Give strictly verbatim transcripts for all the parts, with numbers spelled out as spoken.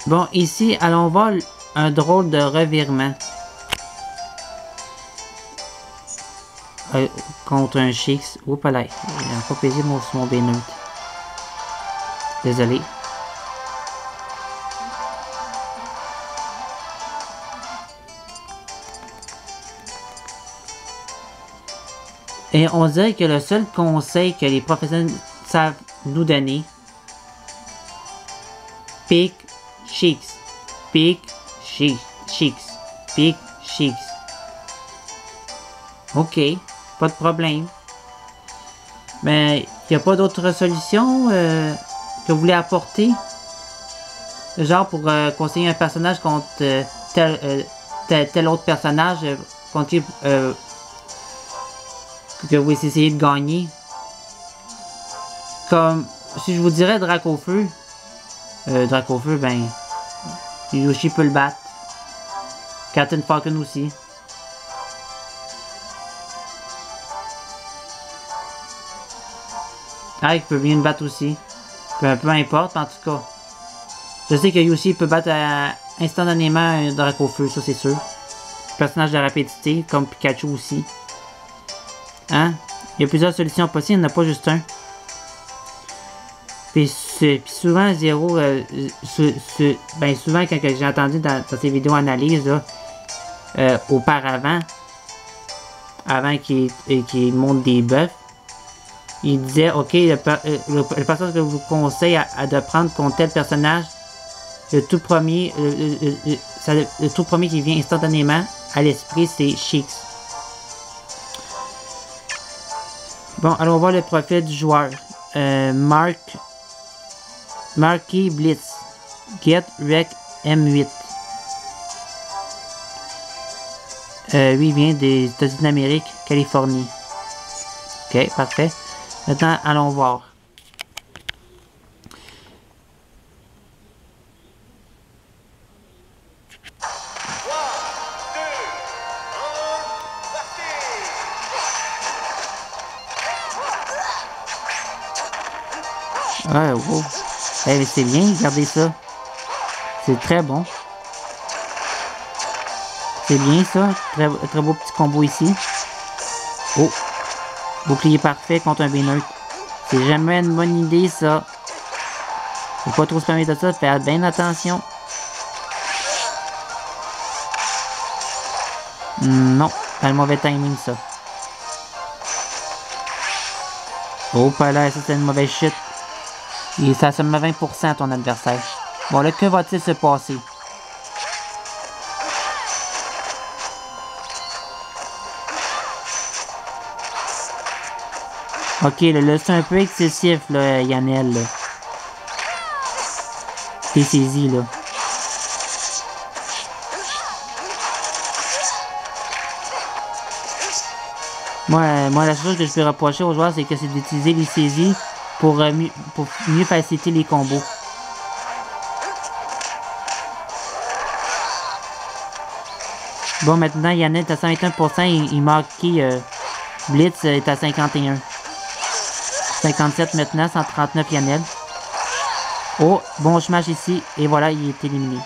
Bon, ici, allons voir un drôle de revirement. Euh, contre un Shix. Oups là, il n'a pas pesé mon, mon B neutre. Désolé. Et on dirait que le seul conseil que les professionnels savent nous donner, pick Shix, pick Shix, Shix, pick Shix. Ok, pas de problème. Mais il n'y a pas d'autre solution euh, que vous voulez apporter? Genre pour euh, conseiller un personnage contre euh, tel, euh, tel, tel autre personnage euh, contre euh, que vous essayez de gagner. Comme si je vous dirais Dracofeu. Euh, Dracofeu, ben Yoshi peut le battre. Captain Falcon aussi. Ah, il peut bien le battre aussi. Peu, peu importe, en tout cas. Je sais que Yoshi peut battre euh, instantanément un Dracofeu, ça c'est sûr. Personnage de rapidité, comme Pikachu aussi. Hein? Il y a plusieurs solutions possibles, il n'y en a pas juste un. Puis, puis souvent, Zero, euh, ce, ce, ben souvent quand j'ai entendu dans, dans ces vidéos analyses, là, euh, auparavant, avant qu'il qu'il monte des buffs, il disait, ok, le, le, le personnage que je vous conseille à, à de prendre contre tel personnage, le tout premier, le, le, le, ça, le tout premier qui vient instantanément à l'esprit, c'est Shix. Bon, allons voir le profil du joueur. Euh, Mark, Marky Blitz, Get Rec M huit. Euh, lui, il vient des États-Unis d'Amérique, Californie. Ok, parfait. Maintenant, allons voir. Ah, wow. Eh, c'est bien, regardez ça. C'est très bon. C'est bien ça. Très, très beau petit combo ici. Oh. Bouclier parfait contre un B neutre. C'est jamais une bonne idée ça. Faut pas trop se permettre de ça. Faire bien attention. Non. C'est un mauvais timing ça. Oh, pas là. Ça c'est une mauvaise chute. Et ça se met vingt pour cent à ton adversaire. Bon, là, que va-t-il se passer? Ok, là, là c'est un peu excessif, là, Yannel, là. T'es saisi, là. Moi, moi, la chose que je peux reprocher aux joueurs, c'est que c'est d'utiliser les saisies pour, euh, mieux, pour mieux faciliter les combos. Bon, maintenant, Yannel est à cent vingt et un pour cent et, et Marky euh, Blitz est à cinquante et un. cinquante-sept maintenant, cent trente-neuf Yannel. Oh, bon smash ici. Et voilà, il est éliminé.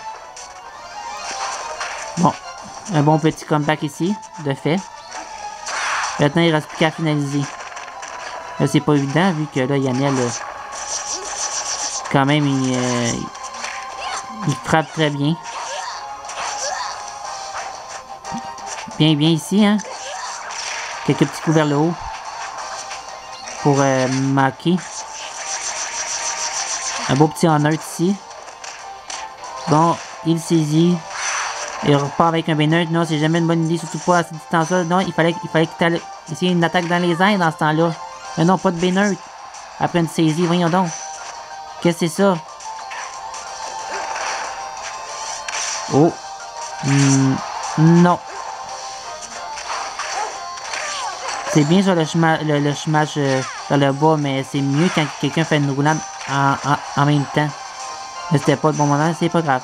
Bon, un bon petit comeback ici, de fait. Maintenant, il ne reste plus qu'à finaliser. Là, c'est pas évident, vu que là, Yannel, euh, quand même, il, euh, il frappe très bien. Bien, bien ici, hein. Quelques petits coups vers le haut. Pour euh, marquer. Un beau petit honneur ici. Bon, il saisit. Il repart avec un B neutre. Non, c'est jamais une bonne idée, surtout pas à cette distance-là. Non, il fallait, il fallait que tu essayer une attaque dans les airs dans ce temps-là. Mais non, pas de B neutre. Après une saisie, voyons donc. Qu'est-ce que c'est ça? Oh. Mm, non. C'est bien sur le chemin le, le smash euh, dans le bas, mais c'est mieux quand quelqu'un fait une roulade en, en, en même temps. Mais c'était pas le bon moment, c'est pas grave.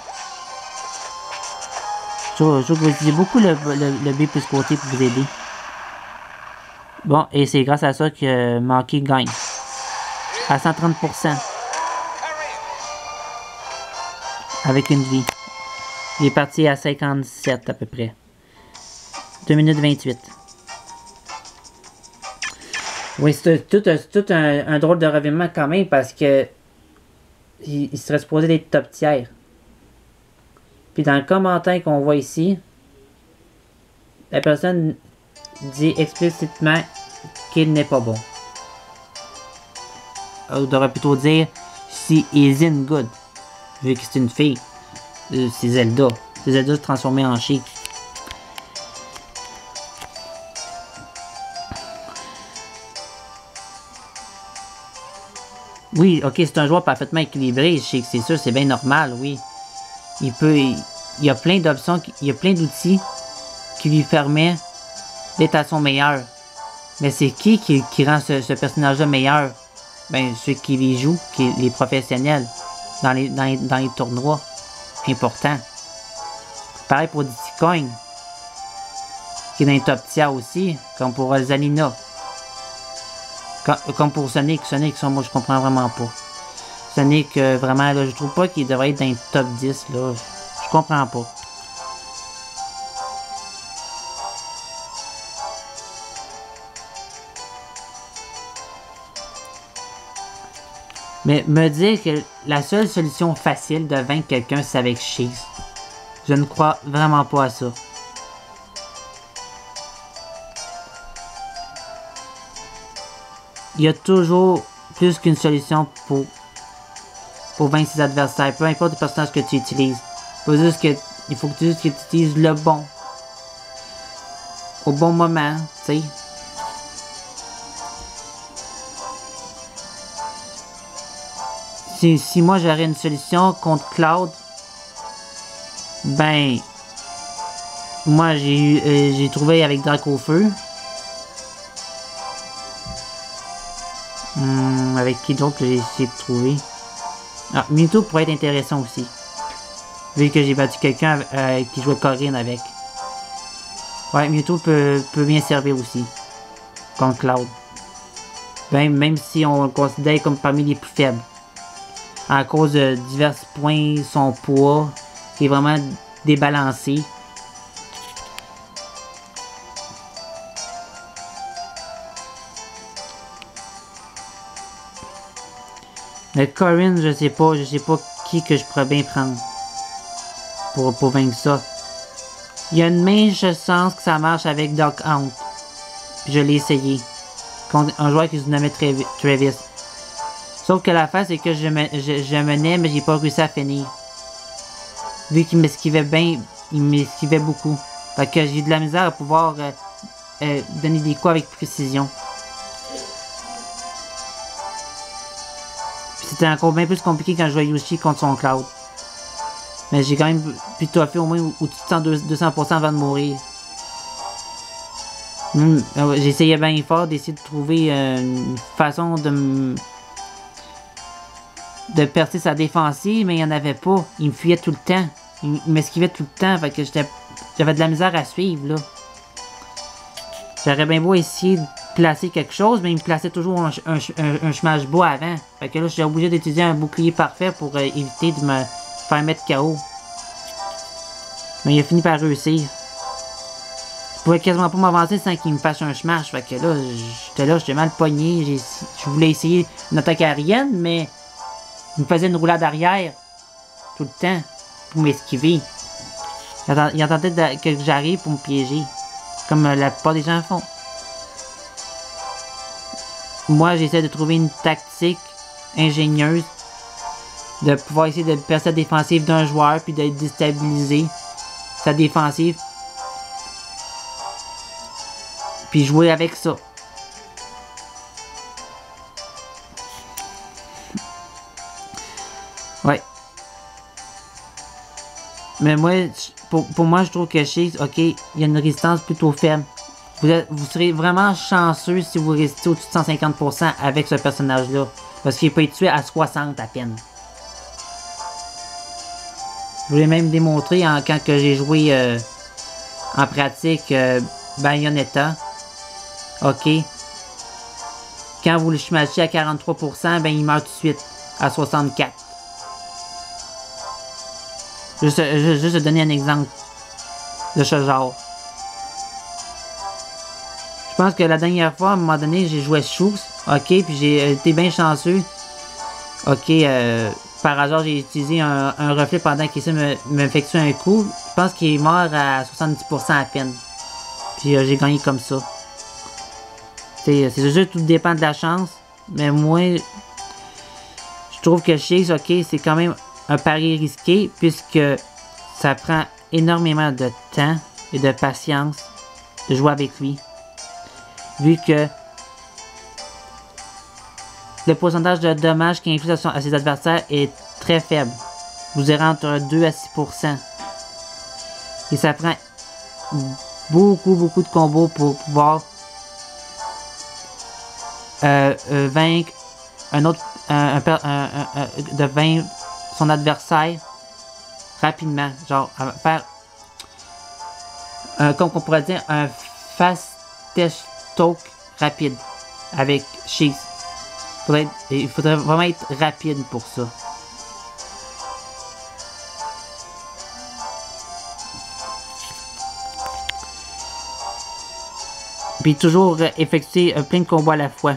Je, je vous dis beaucoup le, le, le B plus côté pour vous aider. Bon, et c'est grâce à ça que Marky gagne. À cent trente pour cent. avec une vie. Il est parti à cinquante-sept à peu près. deux minutes vingt-huit. Oui, c'est tout, tout un, un drôle de revirement quand même parce que il, il serait supposé d'être top tiers. Puis dans le commentaire qu'on voit ici, la personne dit explicitement qu'il n'est pas bon. On devrait plutôt dire si is in good. Vu que c'est une fille. Euh, c'est Zelda. C'est Zelda se transformer en Sheik. Oui, ok, c'est un joueur parfaitement équilibré. Sheik, c'est sûr, c'est bien normal, oui. Il peut. Il, il y a plein d'options, il y a plein d'outils qui lui permet d'être à son meilleur. Mais c'est qui, qui qui rend ce, ce personnage-là meilleur? Ben, ceux qui les jouent, qui, les professionnels, dans les, dans les, dans les tournois importants. Pareil pour D C Coin, qui est dans les top tiers aussi, comme pour Zalina. Comme, comme pour Sonic. Sonic, ça, moi, je comprends vraiment pas. Sonic, euh, vraiment, là, je trouve pas qu'il devrait être dans les top dix, là. Je comprends pas. Mais me dire que la seule solution facile de vaincre quelqu'un, c'est avec Sheik. Je ne crois vraiment pas à ça. Il y a toujours plus qu'une solution pour, pour vaincre ses adversaires, peu importe le personnage que tu utilises. Faut juste que, il faut que tu, que tu utilises le bon. Au bon moment, tu sais. Si, si moi j'aurais une solution contre Cloud, ben, moi j'ai euh, j'ai trouvé avec Dracofeu. Hum, avec qui d'autre j'ai essayé de trouver? Ah, Mewtwo pourrait être intéressant aussi. Vu que j'ai battu quelqu'un euh, qui jouait Corrin avec. Ouais, Mewtwo peut, peut bien servir aussi. Contre Cloud. Ben, même si on le considère comme parmi les plus faibles. À cause de divers points, son poids est vraiment débalancé. Le Corrin, je sais pas, je sais pas qui que je pourrais bien prendre pour, pour vaincre ça. Il y a une mince chance que ça marche avec Doc Hunt. Je l'ai essayé. Contre un joueur qui se nommait Travis. Sauf que la face, c'est que je, me, je, je menais, mais j'ai pas réussi à finir. Vu qu'il m'esquivait bien, il m'esquivait beaucoup. Fait que j'ai de la misère à pouvoir euh, euh, donner des coups avec précision. C'était encore bien plus compliqué quand je jouais Yoshi contre son Cloud. Mais j'ai quand même pu toffer au moins au-dessus de deux cents pour cent avant de mourir. Mmh, j'essayais bien fort d'essayer de trouver euh, une façon de de percer sa défensive, mais il n'y en avait pas. Il me fuyait tout le temps. Il m'esquivait tout le temps, fait que j'avais de la misère à suivre, là. J'aurais bien beau essayer de placer quelque chose, mais il me plaçait toujours un, un, un, un smash bas avant. Fait que là, je suis obligé d'utiliser un bouclier parfait pour euh, éviter de me faire mettre K O. Mais il a fini par réussir. Je pouvais quasiment pas m'avancer sans qu'il me fasse un smash. Fait que là, j'étais là, j'étais mal pogné. Je voulais essayer une attaque aérienne, mais il me faisait une roulade arrière tout le temps pour m'esquiver. Il attendait que j'arrive pour me piéger. Comme la plupart des gens font. Moi, j'essaie de trouver une tactique ingénieuse. De pouvoir essayer de percer la défensive d'un joueur puis de déstabiliser sa défensive. Puis jouer avec ça. Ouais. Mais moi, pour, pour moi, je trouve que Sheik, ok, il y a une résistance plutôt faible. Vous, êtes, vous serez vraiment chanceux si vous restez au-dessus de cent cinquante pour cent avec ce personnage-là. Parce qu'il peut être tué à soixante à peine. Je voulais même démontrer en, quand que j'ai joué euh, en pratique euh, Bayonetta. Ok. Quand vous le smashez à quarante-trois pour cent, ben il meurt tout de suite à soixante-quatre. Juste, juste, juste donner un exemple de ce genre. Je pense que la dernière fois, à un moment donné, j'ai joué Shoes, ok, puis j'ai été bien chanceux. Ok, euh, par hasard, j'ai utilisé un, un reflet pendant qu'il essaie de me, m'effectuer un coup. Je pense qu'il est mort à soixante-dix pour cent à peine. Puis euh, j'ai gagné comme ça. C'est juste, tout dépend de la chance. Mais moi, je trouve que Chase, ok, c'est quand même un pari risqué, puisque ça prend énormément de temps et de patience de jouer avec lui. Vu que le pourcentage de dommages qui inflige à ses adversaires est très faible. Vous irez entre deux à six pour cent. Et ça prend beaucoup, beaucoup de combos pour pouvoir euh, euh, vaincre un autre, un, un, un, un, un, de vaincre son adversaire rapidement. Genre, faire, un, comme on pourrait dire, un fastest talk rapide avec Chase. Faudrait, il faudrait vraiment être rapide pour ça. Puis toujours effectuer plein de combos à la fois.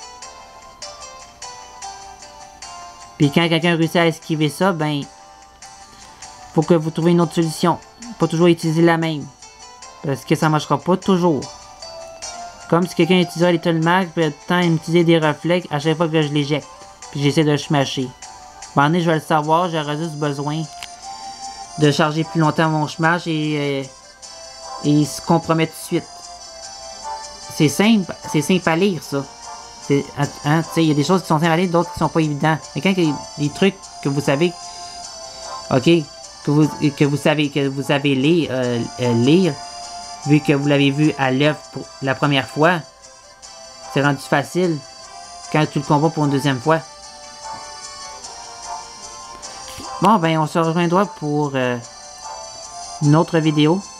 Puis quand quelqu'un réussit à esquiver ça, ben, faut que vous trouviez une autre solution. Pas toujours utiliser la même. Parce que ça marchera pas toujours. Comme si quelqu'un utilisait Little Mac, puis le temps d'utiliser des reflets à chaque fois que je l'éjecte. Puis j'essaie de smasher. Bon, je vais le savoir, j'aurais juste besoin de charger plus longtemps mon smash et, euh, et il se compromet tout de suite. C'est simple, c'est simple à lire ça. Hein, il y a des choses qui sont simples à lire, d'autres qui sont pas évidentes. Mais quand il y a des trucs que vous savez, ok, que vous, que vous savez, que vous savez lire, euh, euh, lire, vu que vous l'avez vu à l'œuvre pour la première fois, c'est rendu facile quand tu le combats pour une deuxième fois. Bon, ben, on se rejoindra pour euh, une autre vidéo.